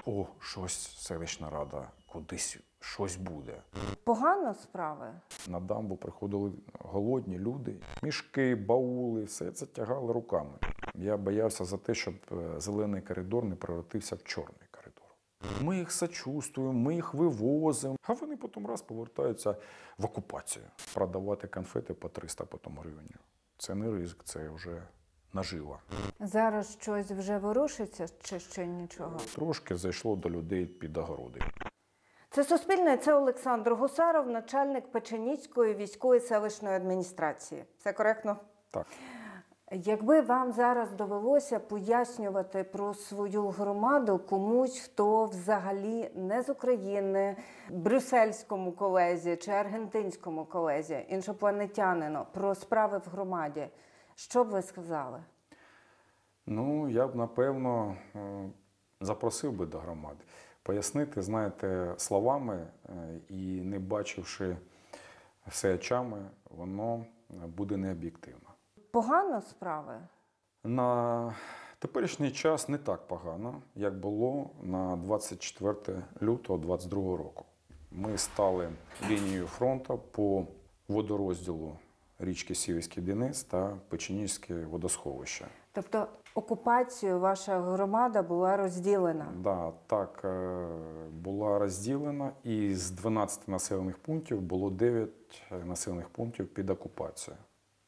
о, щось селищна рада, кудись щось буде. Погано справи? На дамбу приходили голодні люди, мішки, баули, все це тягали руками. Я боявся за те, щоб зелений коридор не превратився в чорний коридор. Ми їх сочувствуємо, ми їх вивозимо, а вони потім раз повертаються в окупацію. Продавати конфети по 300 потім гривень. Це не ризик, це вже нажива. Зараз щось вже ворушиться чи ще нічого? Трошки зайшло до людей під огороди. Це Суспільне, це Олександр Гусаров, начальник Печеніцької військової селищної адміністрації. Все коректно? Так. Якби вам зараз довелося пояснювати про свою громаду комусь, хто взагалі не з України, брюссельському колезі чи аргентинському колезі, іншопланетянину, про справи в громаді, що б ви сказали? Ну, я б, напевно, запросив би до громади. Пояснити, знаєте, словами і не бачивши все очами, воно буде необ'єктивно. Погано справи? На теперішній час не так погано, як було на 24 лютого 2022 року. Ми стали лінією фронту по водорозділу річки Сіверський Донець та Печеніцьке водосховище. Тобто окупацією ваша громада була розділена? Да, так, була розділена, і з 12 населених пунктів було 9 населених пунктів під окупацією.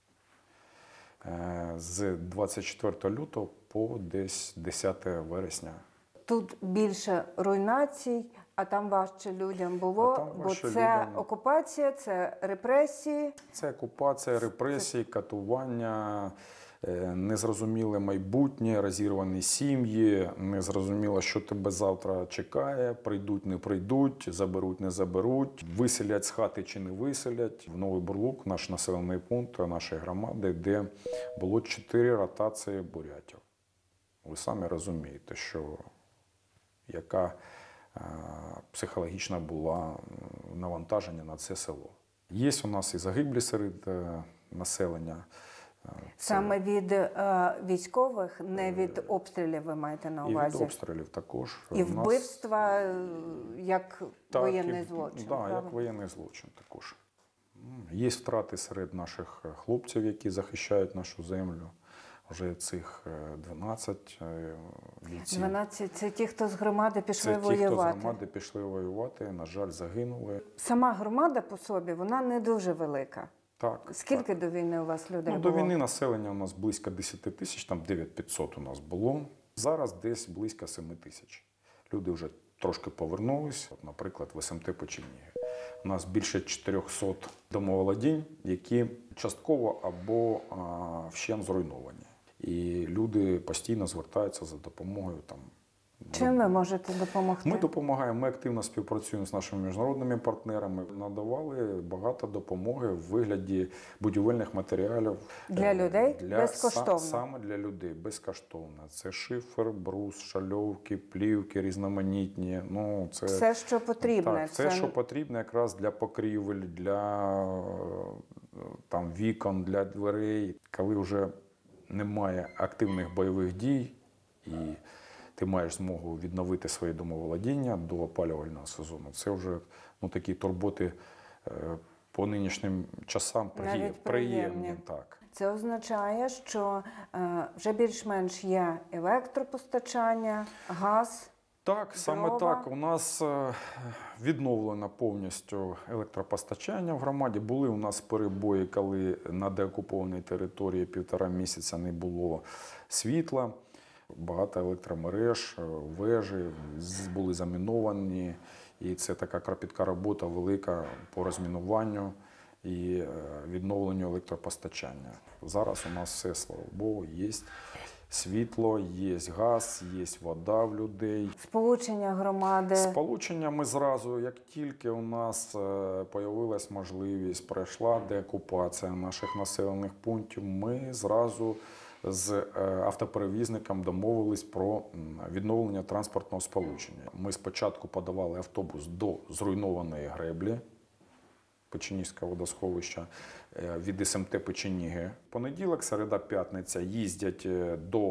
З 24 лютого по десь 10 вересня. Тут більше руйнацій, а там важче людям було, бо це окупація, це репресії. Це окупація, репресії, катування, незрозуміле майбутнє, розірвані сім'ї, незрозуміло, що тебе завтра чекає, прийдуть, не прийдуть, заберуть, не заберуть, виселять з хати чи не виселять. В Новий Бурлук, наш населений пункт нашої громади, де було 4 ротації бурятів. Ви самі розумієте, що яка психологічна була навантаження на це село. Є у нас і загиблі серед населення. Саме від військових, не від обстрілів ви маєте на увазі? І від обстрілів також. І вбивства як воєнний злочин? Так, як воєнний злочин також. Є втрати серед наших хлопців, які захищають нашу землю. Вже цих 12 бійців. 12 – це ті, хто з громади пішли воювати? Це ті, хто з громади пішли воювати, на жаль, загинули. Сама громада по собі, вона не дуже велика. Так. Скільки до війни у вас людей було? До війни населення у нас близько 10 тисяч, там 9500 у нас було. Зараз десь близько 7 тисяч. Люди вже трошки повернулись, наприклад, в СМТ Печеніги. У нас більше 400 домоволодінь, які частково або вщент зруйновані. І люди постійно звертаються за допомогою. Чим ви можете допомогти? Ми допомагаємо, ми активно співпрацюємо з нашими міжнародними партнерами. Надавали багато допомоги в вигляді будівельних матеріалів. Для людей? Безкоштовно? Саме для людей, безкоштовно. Це шифер, брус, шальовки, плівки різноманітні. Це, все, що потрібно. Так, все, що потрібно якраз для покрівель, для вікон, для дверей. Коли вже немає активних бойових дій і ти маєш змогу відновити свої домоволодіння до опалювального сезону. Це вже такі турботи по нинішнім часам приємні. Так. Це означає, що вже більш-менш є електропостачання, газ, Так, саме так. У нас відновлено повністю електропостачання в громаді. Були у нас перебої, коли на деокупованій території 1,5 місяця не було світла. Багато електромереж, вежі були заміновані, і це така кропітка робота велика по розмінуванню і відновленню електропостачання. Зараз у нас все, слава Богу, є світло, є газ, є вода в людей. Сполучення громади? Сполучення ми зразу, як тільки у нас з'явилась можливість, пройшла деокупація наших населених пунктів, ми зразу з автоперевізником домовились про відновлення транспортного сполучення. Ми спочатку подавали автобус до зруйнованої греблі Печеніського водосховища від СМТ Печеніги. Понеділок, середа, п'ятниця їздять до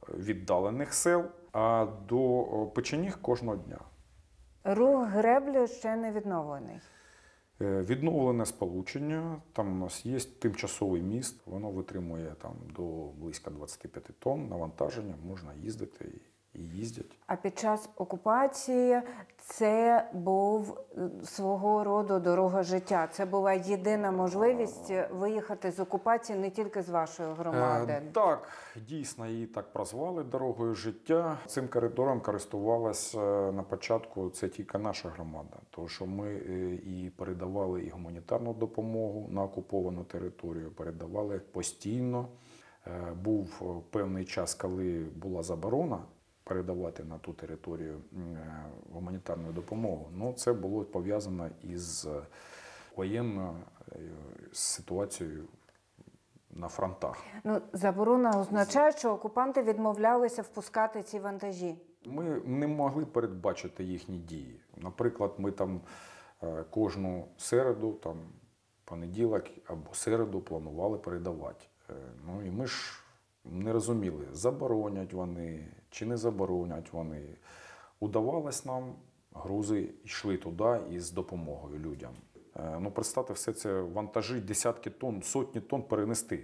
віддалених сел, а до Печеніг кожного дня. Рух греблею ще не відновлений. Відновлене сполучення, там у нас є тимчасовий міст, воно витримує там до близько 25 тонн навантаження, можна їздити і їздять. А під час окупації це був свого роду дорога життя. Це була єдина можливість виїхати з окупації не тільки з вашої громади. Так, дійсно, її так прозвали дорогою життя. Цим коридором користувалася на початку це тільки наша громада, тому що ми і передавали і гуманітарну допомогу на окуповану територію, передавали постійно. Був певний час, коли була заборона передавати на ту територію гуманітарну допомогу. Ну, це було пов'язано із воєнною ситуацією на фронтах. Ну, заборона означає, що окупанти відмовлялися впускати ці вантажі. Ми не могли передбачити їхні дії. Наприклад, ми там кожну середу, там, понеділок або середу планували передавати. Ну і ми ж не розуміли, заборонять вони чи не заборонять вони. Удавалось нам, грузи йшли туди із допомогою людям. Ну, представте, все це вантажі, десятки тонн, сотні тонн перенести.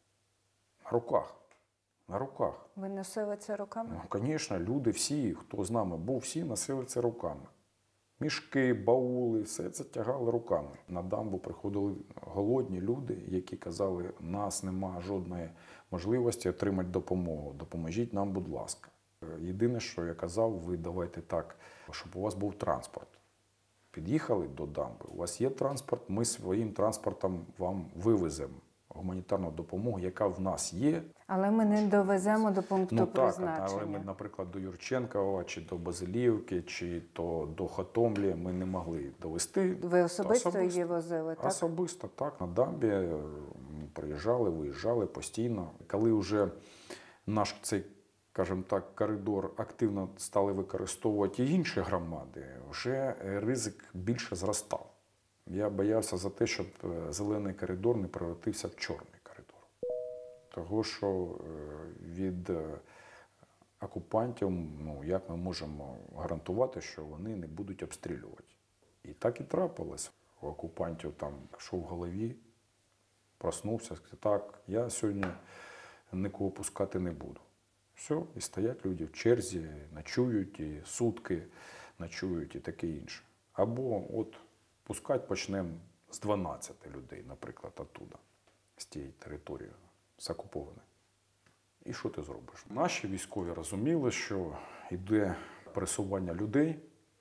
На руках. На руках. Ви носили це руками? Ну, звісно, люди всі, хто з нами був, всі носили це руками. Мішки, баули, все це тягали руками. На дамбу приходили голодні люди, які казали, у нас нема жодної можливості отримати допомогу. Допоможіть нам, будь ласка. Єдине, що я казав, ви давайте так, щоб у вас був транспорт. Під'їхали до дамби, у вас є транспорт, ми своїм транспортом вам вивеземо гуманітарну допомогу, яка в нас є. Але ми не довеземо до пункту призначення. Так, але ми, наприклад, до Юрченкова, чи до Базилівки, чи то до Хотомлі ми не могли довести. Ви особисто її возили, так? Особисто, так. На дамбі приїжджали, виїжджали постійно. Коли вже наш цей, скажімо так, коридор активно стали використовувати і інші громади, вже ризик більше зростав. Я боявся за те, щоб зелений коридор не превратився в чорний коридор. Того, що від окупантів, ну, як ми можемо гарантувати, що вони не будуть обстрілювати. І так і трапилось. У окупантів там, що в голові, проснувся, сказав, так, я сьогодні нікого пускати не буду. Все, і стоять люди в черзі, ночують, і сутки ночують, і таке інше. Або от пускати почнемо з 12 людей, наприклад, оттуда, з тієї території, з окупованої. І що ти зробиш? Наші військові розуміли, що йде пересування людей,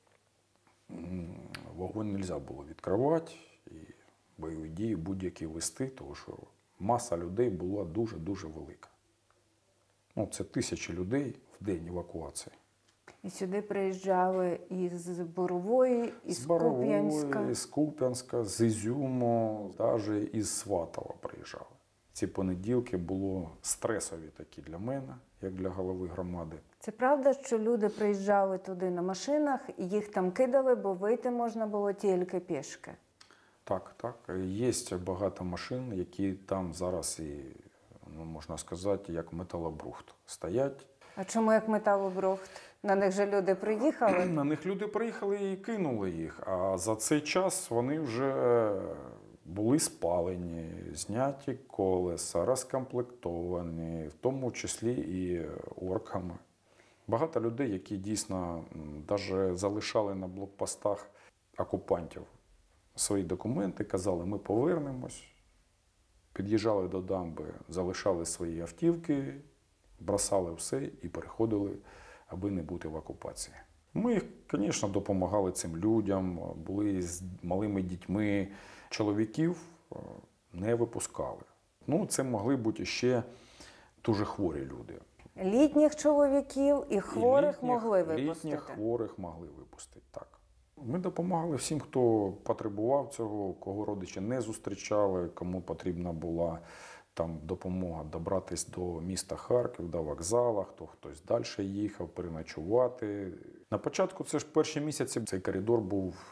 вогонь не можна було відкривати, і бойові дії будь-які вести, тому що маса людей була дуже-дуже велика. Ну, це тисячі людей в день евакуації. І сюди приїжджали із Борової, із Куп'янська. Із Куп'янська, з Ізюму, навіть із Сватова приїжджали. Ці понеділки були стресові такі для мене, як для голови громади. Це правда, що люди приїжджали туди на машинах, і їх там кидали, бо вийти можна було тільки пішки? Так, так. Є багато машин, які там зараз, і, ну, можна сказати, як металобрухт стоять. А чому як металобрухт? На них же люди приїхали? На них люди приїхали і кинули їх, а за цей час вони вже були спалені, зняті колеса, розкомплектовані, в тому числі і орками. Багато людей, які дійсно навіть залишали на блокпостах окупантів свої документи, казали, ми повернемось, під'їжджали до дамби, залишали свої автівки, бросали все і переходили, аби не бути в окупації. Ми, звісно, допомагали цим людям, були з малими дітьми. Чоловіків не випускали. Ну, це могли бути ще дуже хворі люди. Літніх чоловіків і хворих могли випустити? Літніх хворих могли випустити, так. Ми допомагали всім, хто потребував цього, кого родичі не зустрічали, кому потрібна була там допомога добратись до міста Харків, до вокзалу, хтось далі їхав переночувати. На початку, це ж перші місяці, цей коридор був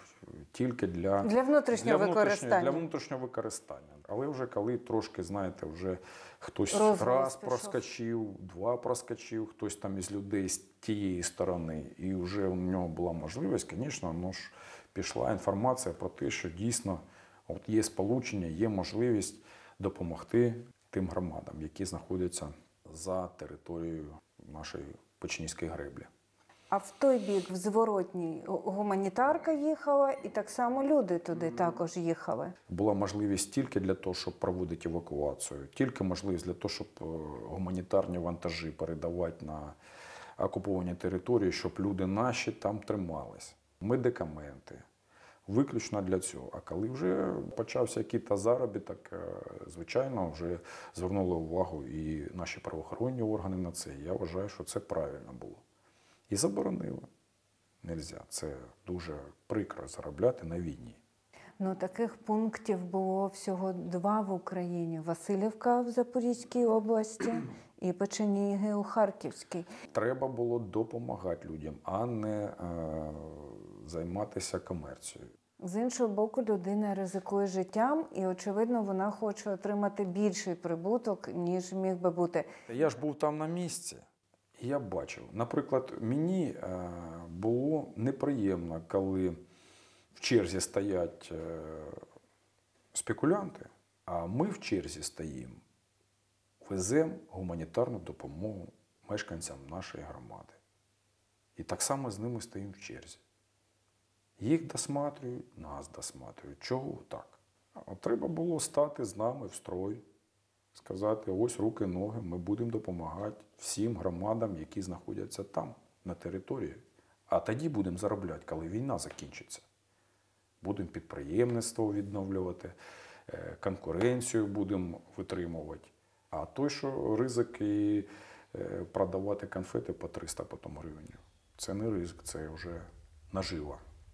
тільки для внутрішнього використання. Для внутрішнього використання. Але вже коли трошки, знаєте, вже хтось Розголос раз пішов. проскочив, два проскочив, хтось там із людей з тієї сторони, і вже у нього була можливість, звісно, ну ж пішла інформація про те, що дійсно от є сполучення, є можливість допомогти тим громадам, які знаходяться за територією нашої Печінської греблі. А в той бік, в зворотній, гуманітарка їхала, і так само люди туди також їхали. Була можливість тільки для того, щоб проводити евакуацію, тільки можливість для того, щоб гуманітарні вантажі передавати на окуповані території, щоб люди наші там тримались. Медикаменти. Виключно для цього. А коли вже почався якийсь заробіток, звичайно, вже звернули увагу і наші правоохоронні органи на це. Я вважаю, що це правильно було. І заборонили. Нельзя. Це дуже прикро заробляти на війні. Ну, таких пунктів було всього 2 в Україні. Василівка в Запорізькій області і Печеніги у Харківській. Треба було допомагати людям, а не займатися комерцією. З іншого боку, людина ризикує життям і, очевидно, вона хоче отримати більший прибуток, ніж міг би бути. Я ж був там на місці, і я бачив. Наприклад, мені було неприємно, коли в черзі стоять спекулянти, а ми в черзі стоїмо, веземо гуманітарну допомогу мешканцям нашої громади. І так само з ними стоїмо в черзі. Їх досматрюють, нас досматрюють. Чого так? Треба було стати з нами в строй, сказати, ось руки, ноги, ми будемо допомагати всім громадам, які знаходяться там, на території. А тоді будемо заробляти, коли війна закінчиться. Будемо підприємництво відновлювати, конкуренцію будемо витримувати. А той, що ризик і продавати конфети по 300 потім гривень, це не ризик, це вже нажива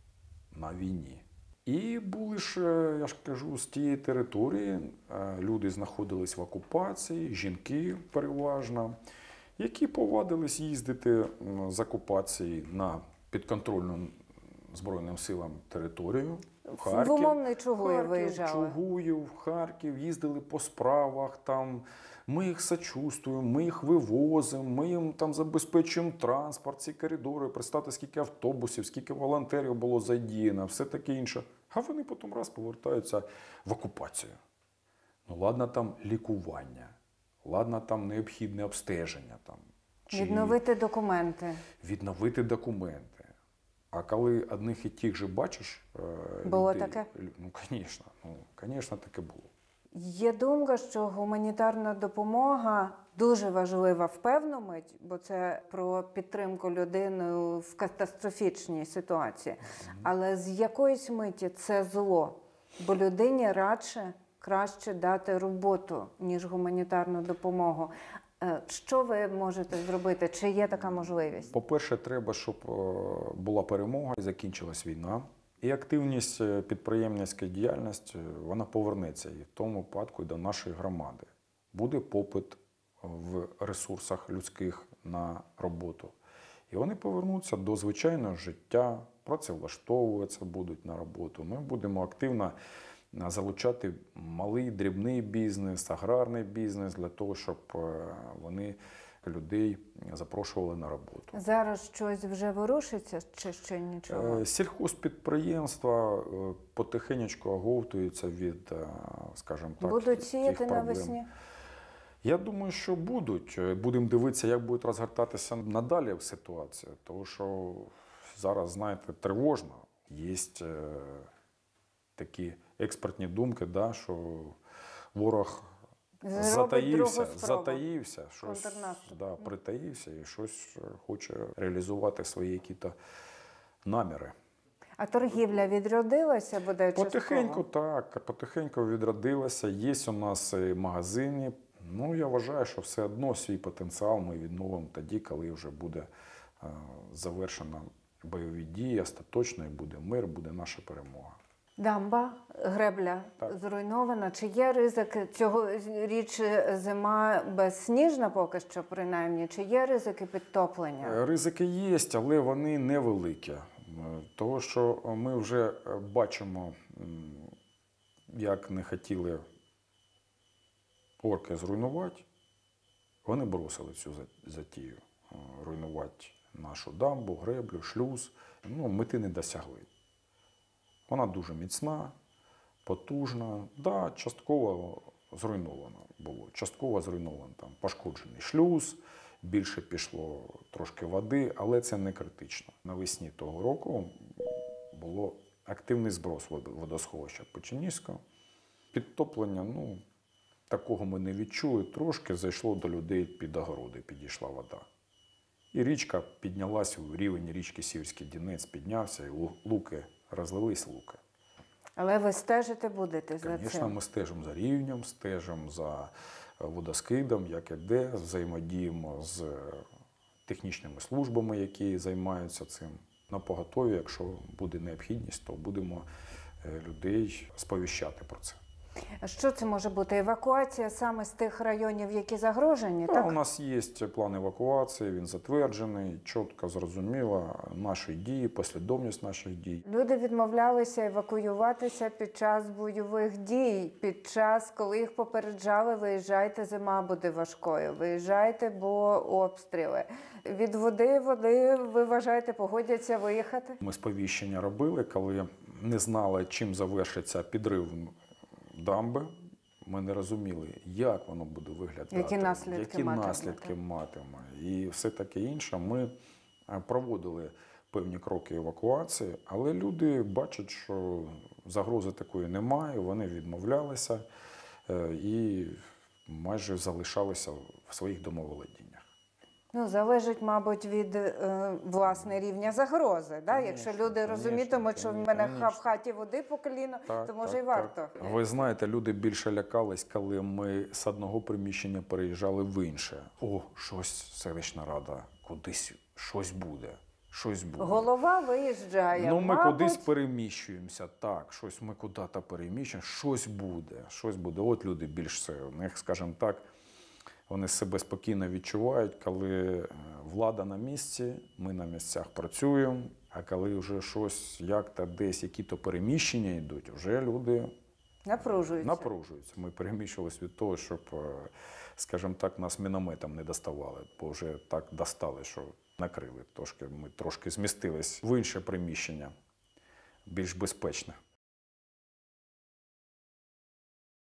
на війні. І були ж, я ж кажу, з тієї території люди знаходились в окупації, жінки переважно, які повадились їздити з окупації на підконтрольну Збройним силам територію. В Харків, в умовний Чугуїв виїжджали. Чугуїв, в Харків, їздили по справах, там, ми їх сочувствуємо, ми їх вивозимо, ми їм там забезпечуємо транспорт, ці коридори, представте, скільки автобусів, скільки волонтерів було задіяно, все таке інше. А вони потім раз повертаються в окупацію. Ну, ладно, там лікування, ладно, там необхідне обстеження. Там, чи Відновити документи. Відновити документи. А коли одних і тих же бачиш Було людей, таке? Ну, звісно, таке було. Є думка, що гуманітарна допомога дуже важлива в певну мить, бо це про підтримку людини в катастрофічній ситуації. Але з якоїсь миті це зло, бо людині радше краще дати роботу, ніж гуманітарну допомогу. Що ви можете зробити? Чи є така можливість? По-перше, треба, щоб була перемога і закінчилась війна. І активність підприємницької діяльності, вона повернеться і в тому випадку і до нашої громади. Буде попит в ресурсах людських на роботу. І вони повернуться до звичайного життя, працевлаштовуватися будуть на роботу. Ми будемо активно залучати малий, дрібний бізнес, аграрний бізнес для того, щоб вони людей запрошували на роботу. Зараз щось вже ворушиться чи ще нічого? Сільхозпідприємства потихенечку оговтуються від, скажімо так, Будуть сіяти тих проблем. навесні? Я думаю, що будуть. Будемо дивитися, як буде розгортатися надалі ситуація. Тому що зараз, знаєте, тривожно. Є такі експертні думки, да, що ворог затаївся, щось, да, притаївся і щось хоче реалізувати свої якісь наміри. А торгівля відродилася, бодай частково? Потихеньку так, потихеньку відродилася. Є у нас магазини. Ну, я вважаю, що все одно свій потенціал ми відновимо тоді, коли вже буде завершена бойові дії, остаточно і буде мир, буде наша перемога. Дамба, гребля зруйнована. Чи є ризик цьогоріч зима безсніжна поки що, принаймні? Чи є ризики підтоплення? Ризики є, але вони невеликі. Того, що ми вже бачимо, як не хотіли орки зруйнувати, вони бросили цю затію. Руйнувати нашу дамбу, греблю, шлюз. Мети не досягли. Вона дуже міцна, потужна. Да, частково зруйновано було. Частково зруйновано, там пошкоджений шлюз, більше пішло трошки води, але це не критично. Навесні того року було активний зброс водосховища Печеніського. Підтоплення, такого ми не відчули. Трошки зайшло до людей під огороди, підійшла вода. І річка піднялася, рівень річки Сіверський Донець піднявся, і луки, розлились луки. Але ви стежити будете за Звісно, цим? ми стежимо за рівнем, стежимо за водоскидом, як іде, взаємодіємо з технічними службами, які займаються цим. Напоготові, якщо буде необхідність, то будемо людей сповіщати про це. А що це може бути? Евакуація саме з тих районів, які загрожені? У нас є план евакуації, він затверджений, чітко зрозуміло наші дії, послідовність наших дій. Люди відмовлялися евакуюватися під час бойових дій, під час, коли їх попереджали, виїжджайте, зима буде важкою, виїжджайте, бо обстріли. Від води, ви вважаєте, погодяться виїхати? Ми сповіщення робили, коли не знали, чим завершиться підрив дамби. Ми не розуміли, як воно буде виглядати, які наслідки матиме і все таке інше. Ми проводили певні кроки евакуації, але люди бачать, що загрози такої немає, вони відмовлялися і майже залишалися в своїх домоволодіннях. Залежить, мабуть, від власне рівня загрози. Якщо люди розумітимуть, що в мене в хаті води по коліно, то може і варто. Ви знаєте, люди більше лякались, коли ми з одного приміщення переїжджали в інше. Щось селищна рада, кудись щось буде. Голова виїжджає. Ми кудись переміщуємося, так, ми куди-то переміщуємо, щось буде. От люди більше, у них, скажімо так, вони себе спокійно відчувають, коли влада на місці, ми на місцях працюємо, а коли вже щось, як-то десь, які-то переміщення йдуть, вже люди напружуються. Ми переміщувалися від того, щоб, скажімо так, нас мінометом не доставали, бо вже так достали, що накрили. Ми трошки змістились в інше приміщення, більш безпечне.